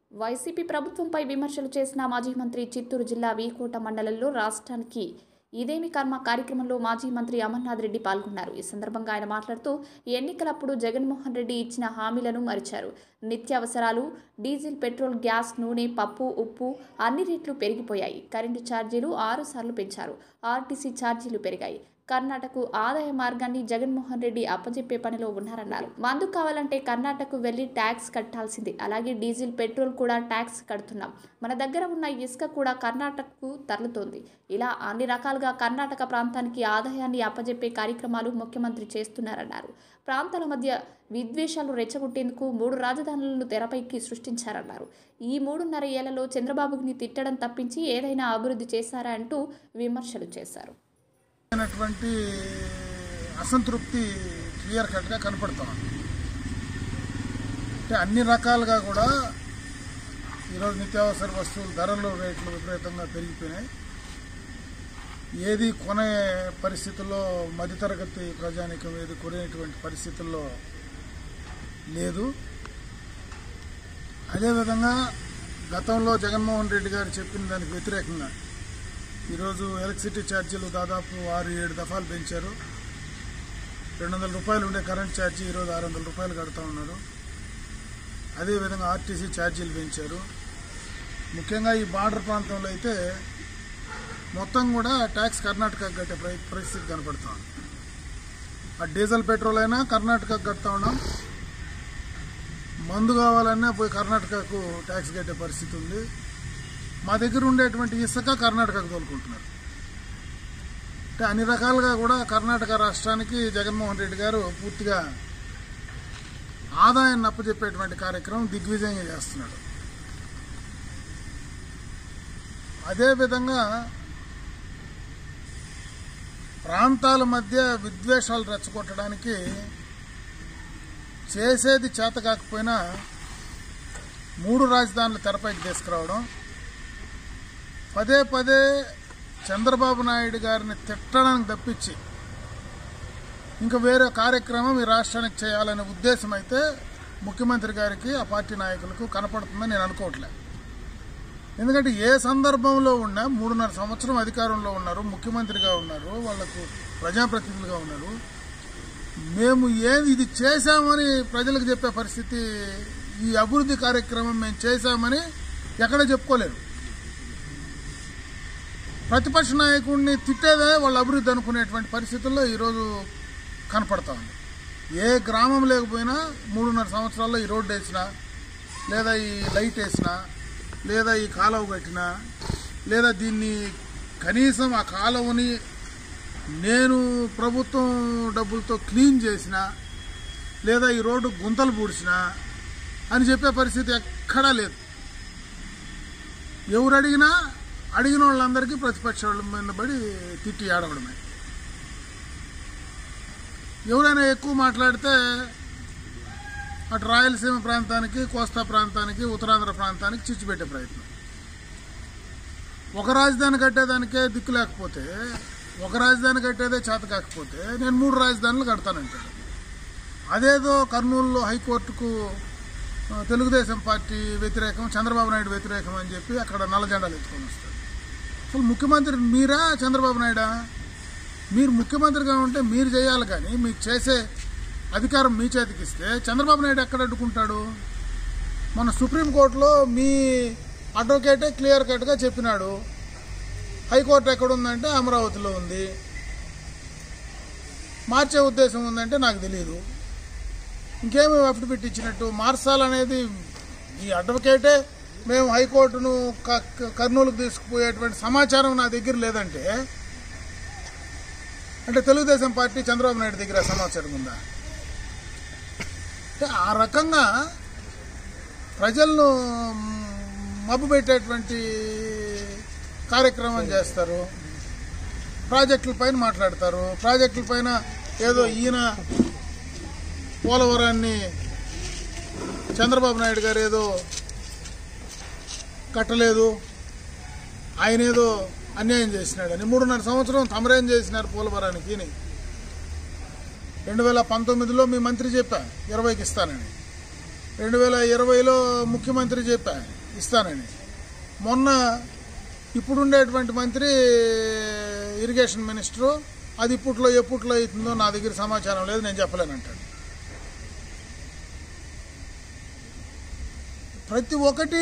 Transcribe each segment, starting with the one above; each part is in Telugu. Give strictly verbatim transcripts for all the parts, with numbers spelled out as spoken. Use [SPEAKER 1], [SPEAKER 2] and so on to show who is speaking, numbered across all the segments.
[SPEAKER 1] వైసీపీ ప్రభుత్వంపై విమర్శలు చేసిన మాజీ మంత్రి చిత్తూరు జిల్లా వీకోట మండలంలో రాష్ట్రానికి ఇదేమి కర్మ కార్యక్రమంలో మాజీ మంత్రి అమర్నాథ్ రెడ్డి పాల్గొన్నారు. ఈ సందర్భంగా ఆయన మాట్లాడుతూ ఎన్నికలప్పుడు జగన్మోహన్ రెడ్డి ఇచ్చిన హామీలను మరిచారు. నిత్యావసరాలు, డీజిల్, పెట్రోల్, గ్యాస్, నూనె, పప్పు, ఉప్పు అన్ని రేట్లు పెరిగిపోయాయి. కరెంటు ఛార్జీలు ఆరు సార్లు పెంచారు. ఆర్టీసీ ఛార్జీలు పెరిగాయి. కర్ణాటకకు ఆదాయ మార్గాన్ని జగన్మోహన్ రెడ్డి అప్పజెప్పే పనిలో ఉన్నారన్నారు. మందు కావాలంటే కర్ణాటకకు వెళ్లి ట్యాక్స్ కట్టాల్సిందే. అలాగే డీజిల్, పెట్రోల్ కూడా ట్యాక్స్ కడుతున్నాం. మన దగ్గర ఉన్న ఇసుక కూడా కర్ణాటకకు తరలుతోంది. ఇలా అన్ని రకాలుగా కర్ణాటక ప్రాంతానికి ఆదాయాన్ని అప్పజెప్పే కార్యక్రమాలు ముఖ్యమంత్రి చేస్తున్నారన్నారు. ప్రాంతాల మధ్య విద్వేషాలు రెచ్చగొట్టేందుకు మూడు రాజధానులను తెరపైకి సృష్టించారన్నారు. ఈ మూడున్నర ఏళ్లలో చంద్రబాబుని తిట్టడం తప్పించి ఏదైనా అభివృద్ధి చేశారా అంటూ విమర్శలు చేశారు.
[SPEAKER 2] అసంతృప్తి క్లియర్ కట్గా కనపడుతుంది. అంటే అన్ని రకాలుగా కూడా ఈరోజు నిత్యావసర వస్తువుల ధరలు రేట్లు విపరీతంగా పెరిగిపోయినాయి. ఏది కొనే పరిస్థితుల్లో మధ్యతరగతి ప్రజానికం ఏది కొనేటువంటి పరిస్థితుల్లో లేదు. అదేవిధంగా గతంలో జగన్మోహన్ రెడ్డి గారు చెప్పిన దానికి వ్యతిరేకంగా ఈరోజు ఎలక్ట్రిసిటీ ఛార్జీలు దాదాపు ఆరు ఏడు దఫాలు పెంచారు. రెండు వందల రూపాయలు ఉండే కరెంట్ ఛార్జీ ఈరోజు ఆరు వందల రూపాయలు కడతా ఉన్నారు. అదేవిధంగా ఆర్టీసీ ఛార్జీలు పెంచారు. ముఖ్యంగా ఈ బార్డర్ ప్రాంతంలో అయితే మొత్తం కూడా ట్యాక్స్ కర్ణాటకకు కట్టే పరిస్థితి కనపడుతూ ఉంది. ఆ డీజిల్, పెట్రోల్ అయినా కర్ణాటకకు కడతా ఉన్నాం. మందు కావాలన్నా పోయి కర్ణాటకకు ట్యాక్స్ కట్టే పరిస్థితి ఉంది. మా దగ్గర ఉండేటువంటి ఇసుక కర్ణాటకకు తోలుకుంటున్నారు. అంటే అన్ని రకాలుగా కూడా కర్ణాటక రాష్ట్రానికి జగన్మోహన్ రెడ్డి గారు పూర్తిగా ఆదాయాన్ని అప్పచెప్పేటువంటి కార్యక్రమం దిగ్విజయంగా చేస్తున్నాడు. అదేవిధంగా ప్రాంతాల మధ్య విద్వేషాలు రెచ్చగొట్టడానికి చేసేది చేత కాకపోయినా మూడు రాజధానులు తెరపైకి తీసుకురావడం, పదే పదే చంద్రబాబు నాయుడు గారిని తిట్టడానికి తప్పించి ఇంకా వేరే కార్యక్రమం ఈ రాష్ట్రానికి చేయాలనే ఉద్దేశం అయితే ముఖ్యమంత్రి గారికి, ఆ పార్టీ నాయకులకు కనపడుతుందని నేను అనుకోవట్లే. ఎందుకంటే ఏ సందర్భంలో ఉన్నా మూడున్నర సంవత్సరం అధికారంలో ఉన్నారు, ముఖ్యమంత్రిగా ఉన్నారు, వాళ్లకు ప్రజాప్రతినిధులుగా ఉన్నారు. మేము ఏది ఇది చేశామని ప్రజలకు చెప్పే పరిస్థితి, ఈ అభివృద్ధి కార్యక్రమం మేము చేశామని ఎక్కడ చెప్పుకోలేరు. ప్రతిపక్ష నాయకుడిని తిట్టేదే వాళ్ళ అభివృద్ధి అనుకునేటువంటి పరిస్థితుల్లో ఈరోజు కనపడతా ఉంది. ఏ గ్రామం లేకపోయినా మూడున్నర సంవత్సరాల్లో ఈ రోడ్డు వేసినా, లేదా ఈ లైట్ వేసినా, లేదా ఈ కాలువ కట్టినా, లేదా దీన్ని కనీసం ఆ కాలువని నేను ప్రభుత్వం డబ్బులతో క్లీన్ చేసినా, లేదా ఈ రోడ్డు గుంతలు పూడ్చినా అని చెప్పే పరిస్థితి ఎక్కడా లేదు. ఎవరు అడిగినా అడిగిన వాళ్ళందరికీ ప్రతిపక్ష వాళ్ళ మీద పడి తిట్టి ఆడవడమే. ఎవరైనా ఎక్కువ మాట్లాడితే అటు రాయలసీమ ప్రాంతానికి, కోస్తా ప్రాంతానికి, ఉత్తరాంధ్ర ప్రాంతానికి చిచ్చుపెట్టే ప్రయత్నం. ఒక రాజధాని కట్టేదానికే దిక్కు లేకపోతే, ఒక రాజధాని కట్టేదే చేత కాకపోతే నేను మూడు రాజధానులు కడతానంటాడు. అదేదో కర్నూలులో హైకోర్టుకు తెలుగుదేశం పార్టీ వ్యతిరేకం, చంద్రబాబు నాయుడు వ్యతిరేకం అని చెప్పి అక్కడ నల్ల జెండాలు ఎత్తుకొని వస్తాడు. అసలు ముఖ్యమంత్రి మీరా చంద్రబాబు నాయుడా? మీరు ముఖ్యమంత్రిగా ఉంటే మీరు చేయాలి, కానీ మీకు చేసే అధికారం మీ చేతికి ఇస్తే చంద్రబాబు నాయుడు ఎక్కడ అడ్డుకుంటాడు? మన సుప్రీంకోర్టులో మీ అడ్వకేటే క్లియర్ కట్గా చెప్పినాడు, హైకోర్టు ఎక్కడుందంటే అమరావతిలో ఉంది, మార్చే ఉద్దేశం ఉందంటే నాకు తెలియదు. ఇంకేమి అఫిడవిట్ ఇచ్చినట్టు మార్చాలనేది ఈ అడ్వకేటే మేము హైకోర్టును కర్నూలుకు తీసుకుపోయేటువంటి సమాచారం నా దగ్గర లేదంటే, అంటే తెలుగుదేశం పార్టీ చంద్రబాబు నాయుడు దగ్గర సమాచారం ఉందా? అంటే ఆ రకంగా ప్రజలను మభ్యపెట్టేటువంటి కార్యక్రమం చేస్తారు. ప్రాజెక్టుల పైన మాట్లాడతారు. ప్రాజెక్టుల పైన ఏదో ఈయన పోలవరాన్ని చంద్రబాబు నాయుడు గారు ఏదో కట్టలేదు, ఆయన ఏదో అన్యాయం చేసినాడని. మూడున్నర సంవత్సరం తమరేం చేసినారు పోలవరానికి? రెండు వేల పంతొమ్మిదిలో మీ మంత్రి చెప్పా ఇరవైకి ఇస్తానని. రెండు వేల ఇరవైలో ముఖ్యమంత్రి చెప్పా ఇస్తానని. మొన్న ఇప్పుడుండేటువంటి మంత్రి ఇరిగేషన్ మినిస్టరు అది ఇప్పట్లో ఎప్పట్లో అవుతుందో నా దగ్గర సమాచారం లేదు, నేను చెప్పలేనంటాడు. ప్రతి ఒక్కటి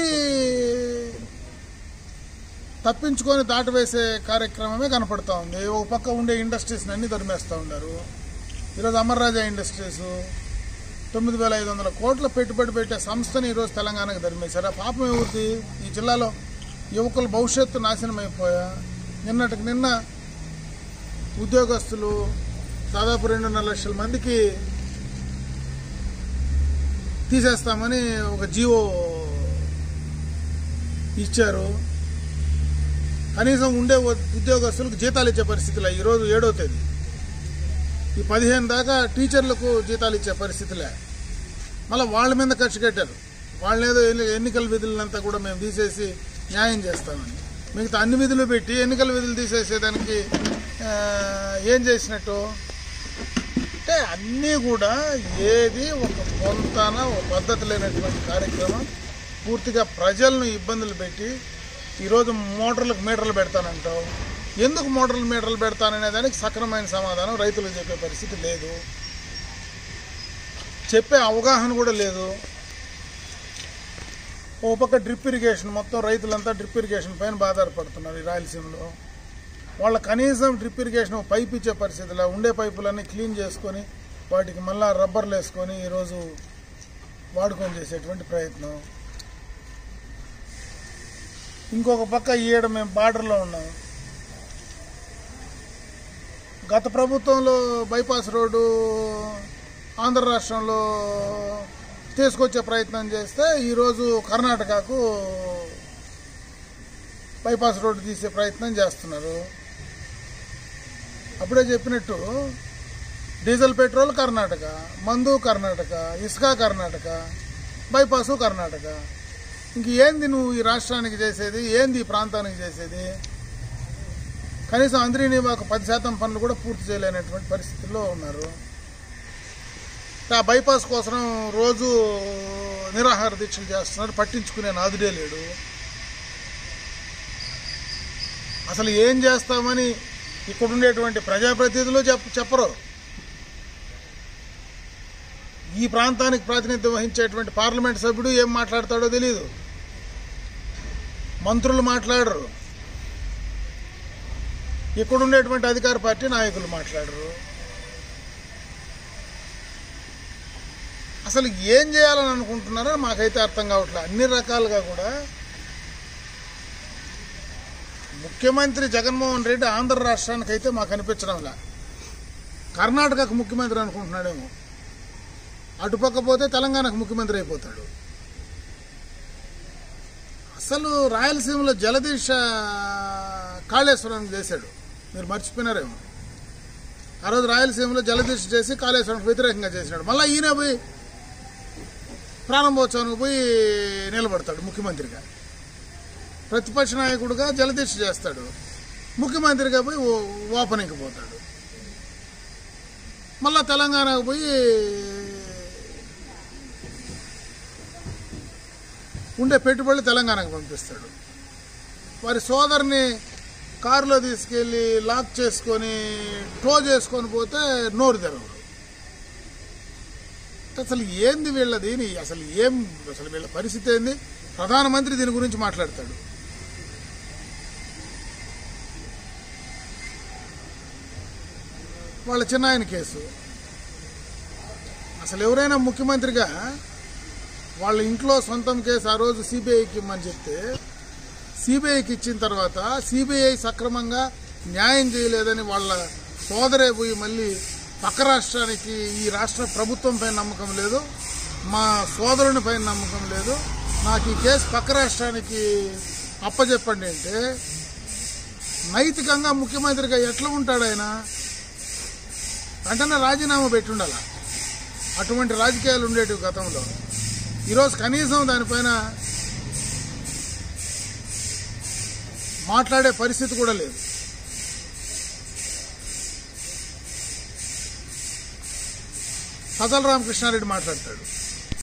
[SPEAKER 2] తప్పించుకొని దాటవేసే కార్యక్రమమే కనపడతా ఉంది. ఒక పక్క ఉండే ఇండస్ట్రీస్ని అన్ని తరిమేస్తూ ఉన్నారు. ఈరోజు అమర్రాజా ఇండస్ట్రీస్ తొమ్మిది వేల ఐదు వందల కోట్ల పెట్టుబడి పెట్టే సంస్థని ఈరోజు తెలంగాణకు తరిమేశారు. ఆ పాపం ఎవరిది? ఈ జిల్లాలో యువకుల భవిష్యత్తు నాశనం అయిపోయా. నిన్నటికి నిన్న ఉద్యోగస్తులు దాదాపు రెండున్నర లక్షల మందికి తీసేస్తామని ఒక జీవో ఇచ్చారు. కనీసం ఉండే ఉద్యోగస్తులకు జీతాలు ఇచ్చే పరిస్థితిలే. ఈరోజు ఏడో తేదీ ఈ పదిహేను దాకా టీచర్లకు జీతాలు ఇచ్చే పరిస్థితిలే. మళ్ళీ వాళ్ళ మీద ఖర్చు కట్టారు. వాళ్ళేదో ఎన్నికల విధులంతా కూడా మేము తీసేసి న్యాయం చేస్తామని, మిగతా అన్ని విధులు పెట్టి ఎన్నికల విధులు తీసేసేదానికి ఏం చేసినట్టు అంటే అన్నీ కూడా ఏది ఒక పొంతన ఒక పద్ధతి లేనటువంటి కార్యక్రమం. పూర్తిగా ప్రజలను ఇబ్బందులు పెట్టి ఈరోజు మోటార్లకు మీటర్లు పెడతానంటావు. ఎందుకు మోటార్లు మీటర్లు పెడతాననే దానికి సక్రమైన సమాధానం రైతులకు చెప్పే పరిస్థితి లేదు, చెప్పే అవగాహన కూడా లేదు. ఓ పక్క డ్రిప్ ఇరిగేషన్, మొత్తం రైతులంతా డ్రిప్ ఇరిగేషన్ పైన ఆధారపడుతున్నారు. ఈ రాయలసీమలో వాళ్ళ కనీసం డ్రిప్ ఇరిగేషన్ పైప్ ఇచ్చే పరిస్థితిలో ఉండే పైపులన్నీ క్లీన్ చేసుకొని వాటికి మళ్ళా రబ్బర్లు వేసుకొని ఈరోజు వాడుకొని చేసేటువంటి ప్రయత్నం. ఇంకొక పక్క ఈడ మేము బార్డర్లో ఉన్నాం. గత ప్రభుత్వంలో బైపాస్ రోడ్డు ఆంధ్ర రాష్ట్రంలో తీసుకొచ్చే ప్రయత్నం చేస్తే ఈరోజు కర్ణాటకకు బైపాస్ రోడ్డు తీసే ప్రయత్నం చేస్తున్నారు. అప్పుడే చెప్పినట్టు డీజిల్ పెట్రోల్ కర్ణాటక, మందు కర్ణాటక, ఇసుక కర్ణాటక, బైపాసు కర్ణాటక. ఇంక ఏంది నువ్వు ఈ రాష్ట్రానికి చేసేది? ఏంది ఈ ప్రాంతానికి చేసేది? కనీసం అంద్రీనివాకు పది శాతం పనులు కూడా పూర్తి చేయలేనటువంటి పరిస్థితుల్లో ఉన్నారు. ఆ బైపాస్ కోసం రోజు నిరాహార దీక్షలు చేస్తున్నారు, పట్టించుకునే నాదుడే లేడు. అసలు ఏం చేస్తామని ఇక్కడ ఉండేటువంటి ప్రజాప్రతినిధులు చెప్ప చెప్పరు ఈ ప్రాంతానికి ప్రాతినిధ్యం వహించేటువంటి పార్లమెంట్ సభ్యుడు ఏం మాట్లాడతాడో తెలియదు, మంత్రులు మాట్లాడరు, ఇక్కడ ఉండేటువంటి అధికార పార్టీ నాయకులు మాట్లాడరు. అసలు ఏం చేయాలని అనుకుంటున్నారో మాకైతే అర్థం కావట్లేదు. అన్ని రకాలుగా కూడా ముఖ్యమంత్రి జగన్మోహన్ రెడ్డి ఆంధ్ర రాష్ట్రానికి అయితే మాకు అనిపించడంలా, కర్ణాటకకు ముఖ్యమంత్రి అనుకుంటున్నాడేమో. అటుపక్క పోతే తెలంగాణకు ముఖ్యమంత్రి అయిపోతాడు. అసలు రాయలసీమలో జలదీక్ష కాళేశ్వరానికి చేశాడు, మీరు మర్చిపోయినారేమో. ఆ రోజు రాయలసీమలో జలదీక్ష చేసి కాళేశ్వరానికి వ్యతిరేకంగా చేసినాడు. మళ్ళీ ఈయన పోయి ప్రారంభోత్సవానికి పోయి నిలబడతాడు ముఖ్యమంత్రిగా. ప్రతిపక్ష నాయకుడుగా జలదీక్ష చేస్తాడు, ముఖ్యమంత్రిగా పోయి ఓపెనింగ్కి పోతాడు. మళ్ళా తెలంగాణకు పోయి ఉండే పెట్టుబడులు తెలంగాణకు పంపిస్తాడు. వారి సోదరిని కారులో తీసుకెళ్ళి లాక్ చేసుకొని టో చేసుకొని పోతే నోరు తెరవడు. అసలు ఏంది వీళ్ళది? అసలు ఏం అసలు వీళ్ళ పరిస్థితి ఏంది? ప్రధానమంత్రి దీని గురించి మాట్లాడతాడు. వాళ్ళ చిన్నాయన కేసు అసలు ఎవరైనా ముఖ్యమంత్రిగా వాళ్ళ ఇంట్లో సొంతం కేసు ఆ రోజు సిబిఐకి ఇమ్మని చెప్తే సిబిఐకి ఇచ్చిన తర్వాత సిబిఐ సక్రమంగా న్యాయం చేయలేదని వాళ్ళ సోదరే పోయి మళ్ళీ పక్క రాష్ట్రానికి ఈ రాష్ట్ర ప్రభుత్వం పైన నమ్మకం లేదు, మా సోదరుని పైన నమ్మకం లేదు, నాకు ఈ కేసు పక్క రాష్ట్రానికి అప్పచెప్పండి అంటే నైతికంగా ముఖ్యమంత్రిగా ఎట్లా ఉంటాడు ఆయన? వెంటనే రాజీనామా పెట్టి ఉండాలి. అటువంటి రాజకీయాలు ఉండేటివి గతంలో. ఈరోజు కనీసం దానిపైన మాట్లాడే పరిస్థితి కూడా లేదు. సజ్జల రామకృష్ణారెడ్డి మాట్లాడతాడు,